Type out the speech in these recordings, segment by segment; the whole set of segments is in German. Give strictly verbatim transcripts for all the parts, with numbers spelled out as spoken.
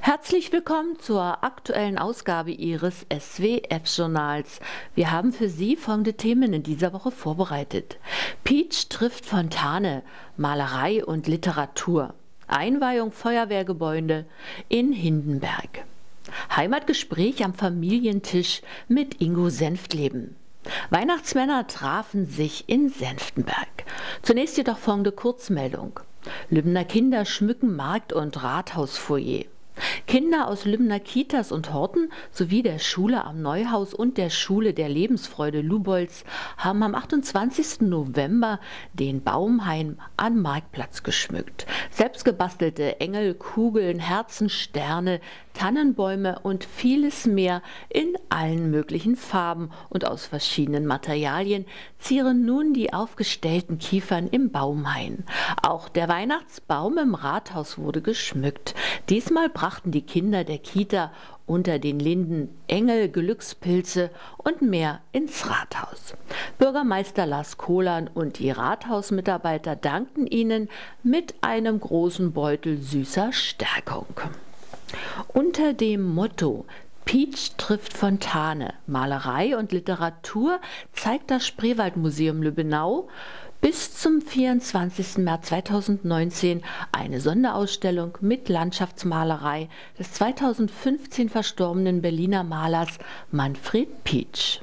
Herzlich willkommen zur aktuellen Ausgabe Ihres S W F-Journals. Wir haben für Sie folgende Themen in dieser Woche vorbereitet. Pietsch trifft Fontane, Malerei und Literatur. Einweihung Feuerwehrgebäude in Hindenberg. Heimatgespräch am Familientisch mit Ingo Senftleben. Weihnachtsmänner trafen sich in Senftenberg. Zunächst jedoch folgende Kurzmeldung. Lübbener Kinder schmücken Markt- und Rathausfoyer. Kinder aus Lübbener Kitas und Horten sowie der Schule am Neuhaus und der Schule der Lebensfreude Lubolz haben am achtundzwanzigsten November den Baumhain am Marktplatz geschmückt. Selbstgebastelte Engel, Kugeln, Herzen, Sterne, Tannenbäume und vieles mehr in allen möglichen Farben und aus verschiedenen Materialien zieren nun die aufgestellten Kiefern im Baumhain. Auch der Weihnachtsbaum im Rathaus wurde geschmückt. Diesmal brachten die Kinder der Kita unter den Linden Engel, Glückspilze und mehr ins Rathaus. Bürgermeister Lars Kohlan und die Rathausmitarbeiter dankten ihnen mit einem großen Beutel süßer Stärkung. Unter dem Motto Pietsch trifft Fontane, Malerei und Literatur zeigt das Spreewaldmuseum Lübbenau bis zum vierundzwanzigsten März zweitausendneunzehn eine Sonderausstellung mit Landschaftsmalerei des zweitausendfünfzehn verstorbenen Berliner Malers Manfred Pietsch.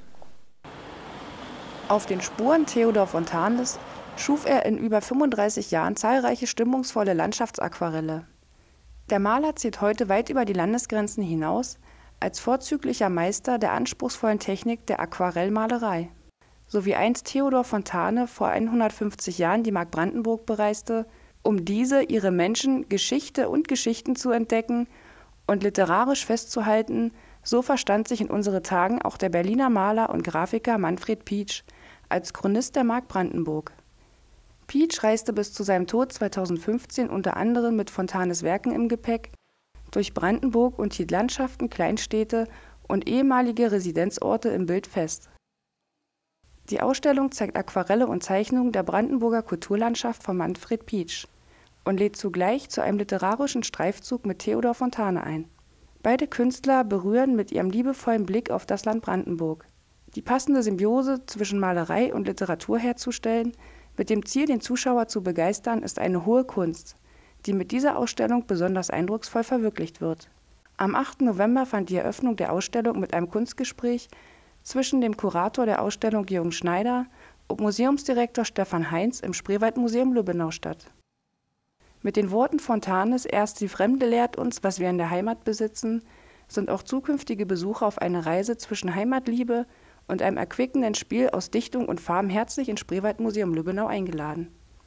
Auf den Spuren Theodor Fontanes schuf er in über fünfunddreißig Jahren zahlreiche stimmungsvolle Landschaftsaquarelle. Der Maler zieht heute weit über die Landesgrenzen hinaus als vorzüglicher Meister der anspruchsvollen Technik der Aquarellmalerei. So wie einst Theodor Fontane vor hundertfünfzig Jahren die Mark Brandenburg bereiste, um diese, ihre Menschen, Geschichte und Geschichten zu entdecken und literarisch festzuhalten, so verstand sich in unsere Tagen auch der Berliner Maler und Grafiker Manfred Pietsch als Chronist der Mark Brandenburg. Pietsch reiste bis zu seinem Tod zweitausendfünfzehn unter anderem mit Fontanes Werken im Gepäck durch Brandenburg und hielt Landschaften, Kleinstädte und ehemalige Residenzorte im Bild fest. Die Ausstellung zeigt Aquarelle und Zeichnungen der Brandenburger Kulturlandschaft von Manfred Pietsch und lädt zugleich zu einem literarischen Streifzug mit Theodor Fontane ein. Beide Künstler berühren mit ihrem liebevollen Blick auf das Land Brandenburg. Die passende Symbiose zwischen Malerei und Literatur herzustellen, mit dem Ziel, den Zuschauer zu begeistern, ist eine hohe Kunst, die mit dieser Ausstellung besonders eindrucksvoll verwirklicht wird. Am achten November fand die Eröffnung der Ausstellung mit einem Kunstgespräch zwischen dem Kurator der Ausstellung Jürgen Schneider und Museumsdirektor Stefan Heinz im Spreewaldmuseum Lübbenau statt. Mit den Worten Fontanes „Erst die Fremde lehrt uns, was wir in der Heimat besitzen“, sind auch zukünftige Besucher auf eine Reise zwischen Heimatliebe und einem erquickenden Spiel aus Dichtung und Farben herzlich ins Spreewaldmuseum Lübbenau eingeladen.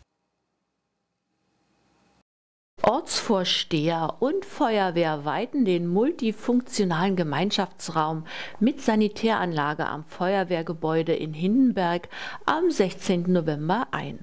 Ortsvorsteher und Feuerwehr weihten den multifunktionalen Gemeinschaftsraum mit Sanitäranlage am Feuerwehrgebäude in Hindenberg am sechzehnten November ein.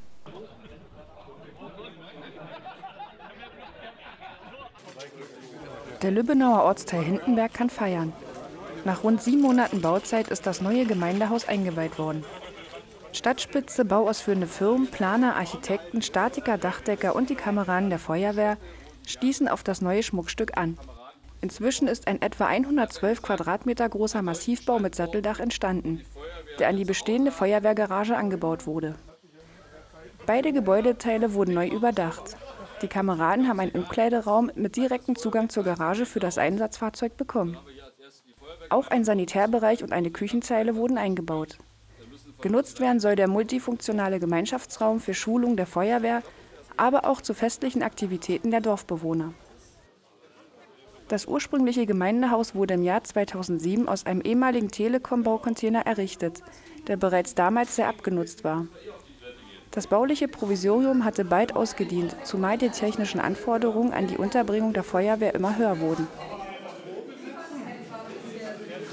Der Lübbenauer Ortsteil Hindenberg kann feiern. Nach rund sieben Monaten Bauzeit ist das neue Gemeindehaus eingeweiht worden. Stadtspitze, bauausführende Firmen, Planer, Architekten, Statiker, Dachdecker und die Kameraden der Feuerwehr stießen auf das neue Schmuckstück an. Inzwischen ist ein etwa hundertzwölf Quadratmeter großer Massivbau mit Satteldach entstanden, der an die bestehende Feuerwehrgarage angebaut wurde. Beide Gebäudeteile wurden neu überdacht. Die Kameraden haben einen Umkleideraum mit direktem Zugang zur Garage für das Einsatzfahrzeug bekommen. Auch ein Sanitärbereich und eine Küchenzeile wurden eingebaut. Genutzt werden soll der multifunktionale Gemeinschaftsraum für Schulung der Feuerwehr, aber auch zu festlichen Aktivitäten der Dorfbewohner. Das ursprüngliche Gemeindehaus wurde im Jahr zweitausendsieben aus einem ehemaligen Telekom-Baucontainer errichtet, der bereits damals sehr abgenutzt war. Das bauliche Provisorium hatte bald ausgedient, zumal die technischen Anforderungen an die Unterbringung der Feuerwehr immer höher wurden.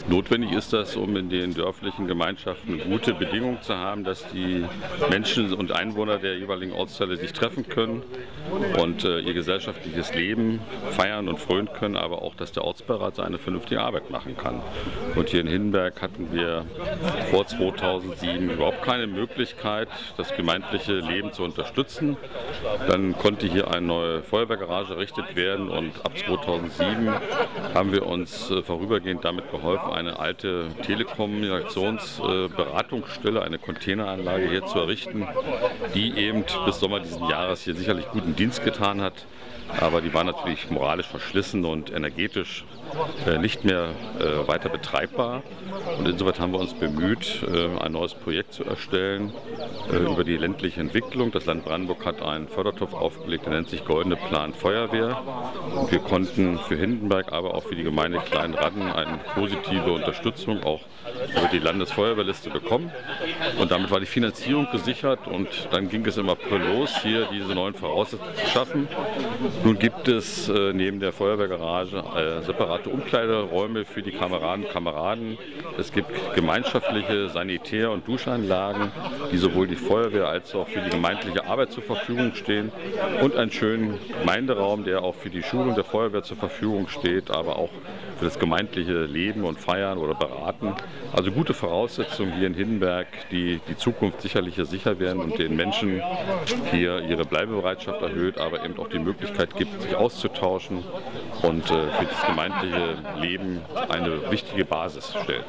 Notwendig ist das, um in den dörflichen Gemeinschaften gute Bedingungen zu haben, dass die Menschen und Einwohner der jeweiligen Ortsteile sich treffen können und äh, ihr gesellschaftliches Leben feiern und frönen können, aber auch, dass der Ortsbeirat seine vernünftige Arbeit machen kann. Und hier in Hindenberg hatten wir vor zweitausendsieben überhaupt keine Möglichkeit, das gemeindliche Leben zu unterstützen. Dann konnte hier eine neue Feuerwehrgarage errichtet werden und ab zweitausendsieben haben wir uns äh, vorübergehend damit geholfen, eine alte Telekommunikationsberatungsstelle, äh, eine Containeranlage hier zu errichten, die eben bis Sommer diesen Jahres hier sicherlich guten Dienst getan hat. Aber die war natürlich moralisch verschlissen und energetisch äh, nicht mehr äh, weiter betreibbar. Und insoweit haben wir uns bemüht, äh, ein neues Projekt zu erstellen äh, über die ländliche Entwicklung. Das Land Brandenburg hat einen Fördertopf aufgelegt, der nennt sich Goldene Plan Feuerwehr. Und wir konnten für Hindenberg, aber auch für die Gemeinde Kleinradden eine positive Unterstützung auch über die Landesfeuerwehrliste bekommen. Und damit war die Finanzierung gesichert und dann ging es im April los, hier diese neuen Voraussetzungen zu schaffen. Nun gibt es äh, neben der Feuerwehrgarage äh, separate Umkleideräume für die Kameraden und Kameraden. Es gibt gemeinschaftliche Sanitär- und Duschanlagen, die sowohl die Feuerwehr als auch für die gemeindliche Arbeit zur Verfügung stehen. Und einen schönen Gemeinderaum, der auch für die Schulung der Feuerwehr zur Verfügung steht, aber auch für das gemeindliche Leben und Feiern oder Beraten. Also gute Voraussetzungen hier in Hindenberg, die die Zukunft sicherlich hier sicher werden und den Menschen hier ihre Bleibebereitschaft erhöht, aber eben auch die Möglichkeit gibt, sich auszutauschen und äh, für das gemeindliche Leben eine wichtige Basis stellt.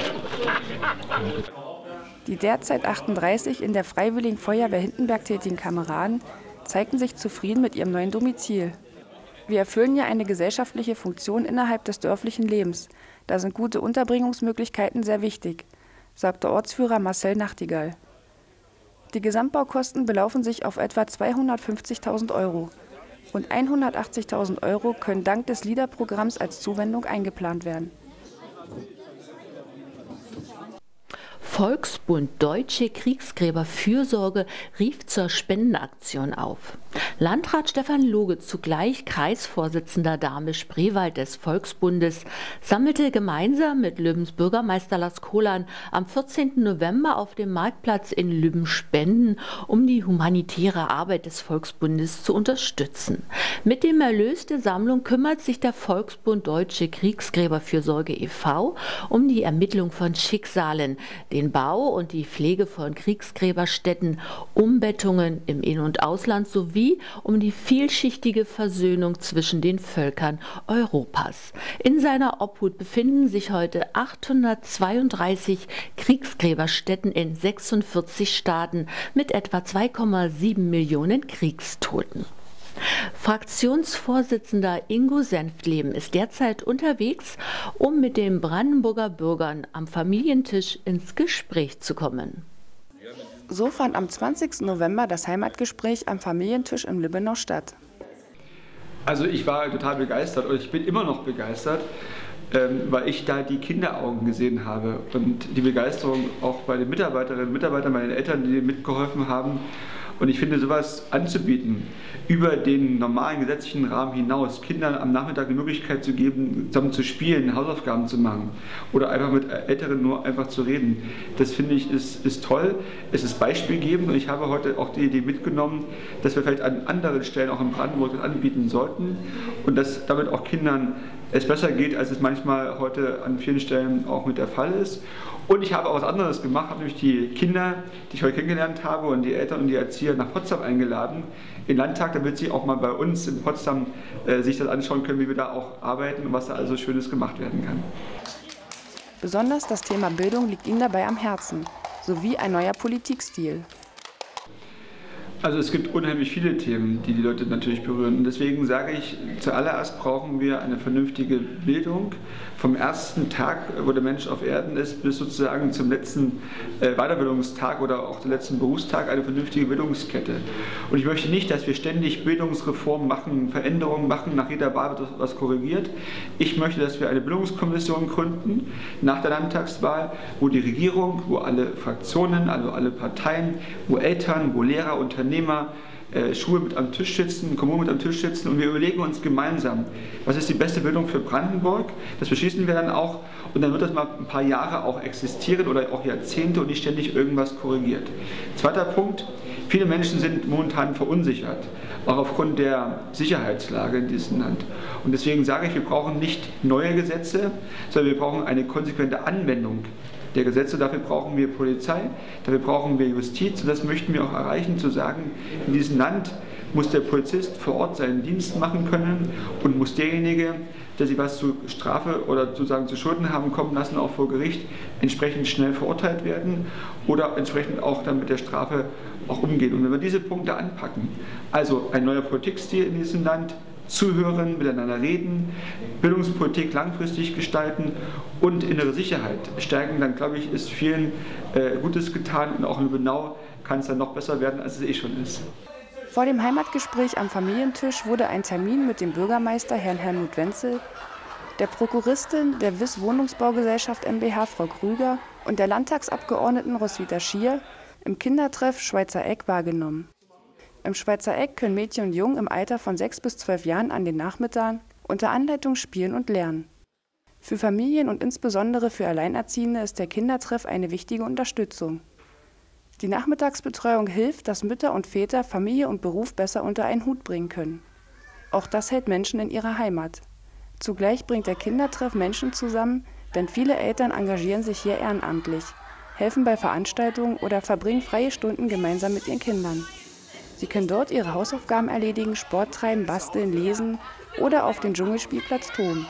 Die derzeit achtunddreißig in der Freiwilligen Feuerwehr Hindenberg tätigen Kameraden zeigten sich zufrieden mit ihrem neuen Domizil. Wir erfüllen ja eine gesellschaftliche Funktion innerhalb des dörflichen Lebens. Da sind gute Unterbringungsmöglichkeiten sehr wichtig, sagte Ortsführer Marcel Nachtigall. Die Gesamtbaukosten belaufen sich auf etwa zweihundertfünfzigtausend Euro. Rund hundertachtzigtausend Euro können dank des LEADER-Programms als Zuwendung eingeplant werden. Volksbund Deutsche Kriegsgräberfürsorge rief zur Spendenaktion auf. Landrat Stefan Loge, zugleich Kreisvorsitzender Dahme-Spreewald des Volksbundes, sammelte gemeinsam mit Lübbens Bürgermeister Lars Kohlan am vierzehnten November auf dem Marktplatz in Lübben Spenden, um die humanitäre Arbeit des Volksbundes zu unterstützen. Mit dem Erlös der Sammlung kümmert sich der Volksbund Deutsche Kriegsgräberfürsorge e V um die Ermittlung von Schicksalen, den Bau und die Pflege von Kriegsgräberstätten, Umbettungen im In- und Ausland sowie um die vielschichtige Versöhnung zwischen den Völkern Europas. In seiner Obhut befinden sich heute achthundertzweiunddreißig Kriegsgräberstätten in sechsundvierzig Staaten mit etwa zwei Komma sieben Millionen Kriegstoten. Fraktionsvorsitzender Ingo Senftleben ist derzeit unterwegs, um mit den Brandenburger Bürgern am Familientisch ins Gespräch zu kommen. So fand am zwanzigsten November das Heimatgespräch am Familientisch in Lübbenau statt. Also ich war total begeistert und ich bin immer noch begeistert, weil ich da die Kinderaugen gesehen habe und die Begeisterung auch bei den Mitarbeiterinnen und Mitarbeitern, bei den Eltern, die mitgeholfen haben. Und ich finde, sowas anzubieten, über den normalen gesetzlichen Rahmen hinaus, Kindern am Nachmittag die Möglichkeit zu geben, zusammen zu spielen, Hausaufgaben zu machen oder einfach mit Älteren nur einfach zu reden, das finde ich ist, ist toll. Es ist beispielgebend und ich habe heute auch die Idee mitgenommen, dass wir vielleicht an anderen Stellen auch in Brandenburg das anbieten sollten und dass damit auch Kindern es besser geht, als es manchmal heute an vielen Stellen auch mit der Fall ist. Und ich habe auch was anderes gemacht, habe nämlich die Kinder, die ich heute kennengelernt habe, und die Eltern und die Erzieher nach Potsdam eingeladen, in den Landtag, damit sie auch mal bei uns in Potsdam äh, sich das anschauen können, wie wir da auch arbeiten und was da also Schönes gemacht werden kann. Besonders das Thema Bildung liegt Ihnen dabei am Herzen, sowie ein neuer Politikstil. Also es gibt unheimlich viele Themen, die die Leute natürlich berühren. Und deswegen sage ich, zuallererst brauchen wir eine vernünftige Bildung. Vom ersten Tag, wo der Mensch auf Erden ist, bis sozusagen zum letzten äh, Weiterbildungstag oder auch dem letzten Berufstag eine vernünftige Bildungskette. Und ich möchte nicht, dass wir ständig Bildungsreformen machen, Veränderungen machen, nach jeder Wahl wird was korrigiert. Ich möchte, dass wir eine Bildungskommission gründen nach der Landtagswahl, wo die Regierung, wo alle Fraktionen, also alle Parteien, wo Eltern, wo Lehrer, Unternehmer, äh, Schuhe mit am Tisch sitzen, Kommunen mit am Tisch sitzen und wir überlegen uns gemeinsam, was ist die beste Bildung für Brandenburg. Das beschließen wir dann auch und dann wird das mal ein paar Jahre auch existieren oder auch Jahrzehnte und nicht ständig irgendwas korrigiert. Zweiter Punkt, viele Menschen sind momentan verunsichert, auch aufgrund der Sicherheitslage in diesem Land. Und deswegen sage ich, wir brauchen nicht neue Gesetze, sondern wir brauchen eine konsequente Anwendung der Gesetze. Dafür brauchen wir Polizei, dafür brauchen wir Justiz und das möchten wir auch erreichen, zu sagen, in diesem Land muss der Polizist vor Ort seinen Dienst machen können und muss derjenige, der sich was zu Strafe oder sozusagen zu Schulden haben kommen lassen, auch vor Gericht entsprechend schnell verurteilt werden oder entsprechend auch dann mit der Strafe auch umgehen. Und wenn wir diese Punkte anpacken, also ein neuer Politikstil in diesem Land, zuhören, miteinander reden, Bildungspolitik langfristig gestalten und innere Sicherheit stärken, dann glaube ich, ist vielen äh, Gutes getan und auch in Lübbenau kann es dann noch besser werden, als es eh schon ist. Vor dem Heimatgespräch am Familientisch wurde ein Termin mit dem Bürgermeister Herrn Helmut Wenzel, der Prokuristin der W I S Wohnungsbaugesellschaft MbH Frau Krüger und der Landtagsabgeordneten Roswitha Schier im Kindertreff Schweizer Eck wahrgenommen. Im Schweizer Eck können Mädchen und Jungen im Alter von sechs bis zwölf Jahren an den Nachmittagen unter Anleitung spielen und lernen. Für Familien und insbesondere für Alleinerziehende ist der Kindertreff eine wichtige Unterstützung. Die Nachmittagsbetreuung hilft, dass Mütter und Väter Familie und Beruf besser unter einen Hut bringen können. Auch das hält Menschen in ihrer Heimat. Zugleich bringt der Kindertreff Menschen zusammen, denn viele Eltern engagieren sich hier ehrenamtlich, helfen bei Veranstaltungen oder verbringen freie Stunden gemeinsam mit ihren Kindern. Sie können dort ihre Hausaufgaben erledigen, Sport treiben, basteln, lesen oder auf den Dschungelspielplatz toben.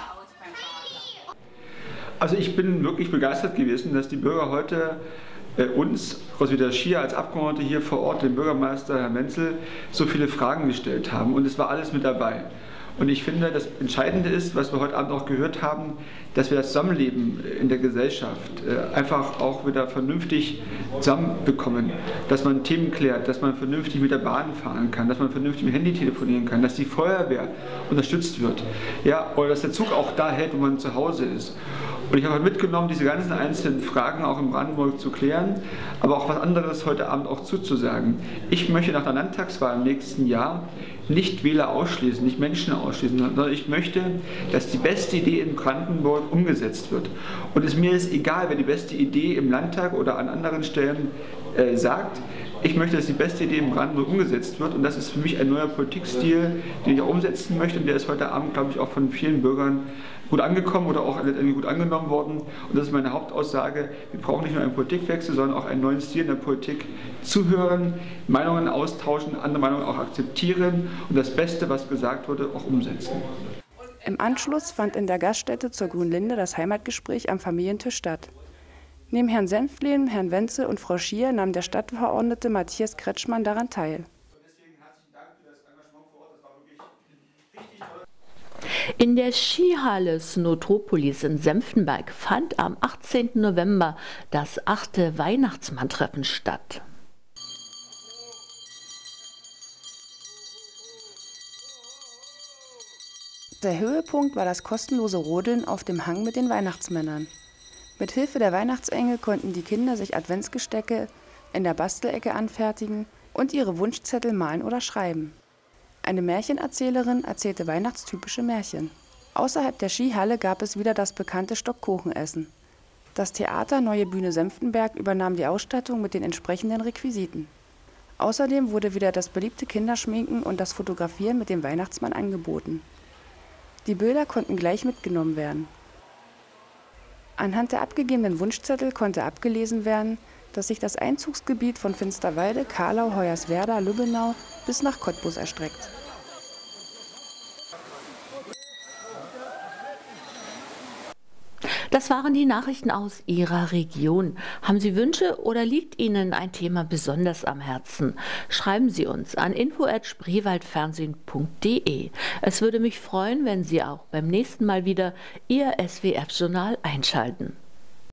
Also ich bin wirklich begeistert gewesen, dass die Bürger heute äh, uns, Roswitha Schier als Abgeordnete hier vor Ort, dem Bürgermeister Herrn Wenzel, so viele Fragen gestellt haben und es war alles mit dabei. Und ich finde, das Entscheidende ist, was wir heute Abend auch gehört haben, dass wir das Zusammenleben in der Gesellschaft einfach auch wieder vernünftig zusammenbekommen. Dass man Themen klärt, dass man vernünftig mit der Bahn fahren kann, dass man vernünftig mit dem Handy telefonieren kann, dass die Feuerwehr unterstützt wird. Ja, oder dass der Zug auch da hält, wo man zu Hause ist. Und ich habe mitgenommen, diese ganzen einzelnen Fragen auch in Brandenburg zu klären, aber auch was anderes heute Abend auch zuzusagen. Ich möchte nach der Landtagswahl im nächsten Jahr nicht Wähler ausschließen, nicht Menschen ausschließen, sondern ich möchte, dass die beste Idee in Brandenburg umgesetzt wird. Und es mir ist egal, wer die beste Idee im Landtag oder an anderen Stellen äh, sagt. Ich möchte, dass die beste Idee in Brandenburg umgesetzt wird und das ist für mich ein neuer Politikstil, den ich auch umsetzen möchte und der ist heute Abend, glaube ich, auch von vielen Bürgern gut angekommen oder auch letztendlich gut angenommen worden. Und das ist meine Hauptaussage, wir brauchen nicht nur einen Politikwechsel, sondern auch einen neuen Stil in der Politik. Zuhören, Meinungen austauschen, andere Meinungen auch akzeptieren und das Beste, was gesagt wurde, auch umsetzen. Im Anschluss fand in der Gaststätte zur Grünlinde das Heimatgespräch am Familientisch statt. Neben Herrn Senflehen, Herrn Wenzel und Frau Schier nahm der Stadtverordnete Matthias Kretschmann daran teil. In der Skihalle Snotropolis in Senftenberg fand am achtzehnten November das achte Weihnachtsmanntreffen statt. Der Höhepunkt war das kostenlose Rodeln auf dem Hang mit den Weihnachtsmännern. Mit Hilfe der Weihnachtsengel konnten die Kinder sich Adventsgestecke in der Bastelecke anfertigen und ihre Wunschzettel malen oder schreiben. Eine Märchenerzählerin erzählte weihnachtstypische Märchen. Außerhalb der Skihalle gab es wieder das bekannte Stockkuchenessen. Das Theater Neue Bühne Senftenberg übernahm die Ausstattung mit den entsprechenden Requisiten. Außerdem wurde wieder das beliebte Kinderschminken und das Fotografieren mit dem Weihnachtsmann angeboten. Die Bilder konnten gleich mitgenommen werden. Anhand der abgegebenen Wunschzettel konnte abgelesen werden, dass sich das Einzugsgebiet von Finsterwalde, Karlau, Hoyerswerda, Lübbenau bis nach Cottbus erstreckt. Das waren die Nachrichten aus Ihrer Region. Haben Sie Wünsche oder liegt Ihnen ein Thema besonders am Herzen? Schreiben Sie uns an info at spreewaldfernsehen punkt de. Es würde mich freuen, wenn Sie auch beim nächsten Mal wieder Ihr S W F-Journal einschalten.